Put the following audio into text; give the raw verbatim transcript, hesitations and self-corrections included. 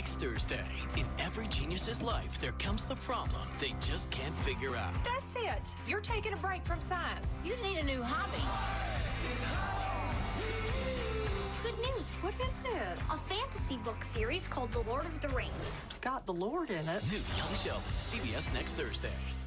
next Thursday. In every genius's life, there comes the problem they just can't figure out. That's it. You're taking a break from science. You need a new hobby. Good news. What is it? A fantasy book series called The Lord of the Rings. Got the Lord in it. New Young Sheldon, C B S next Thursday.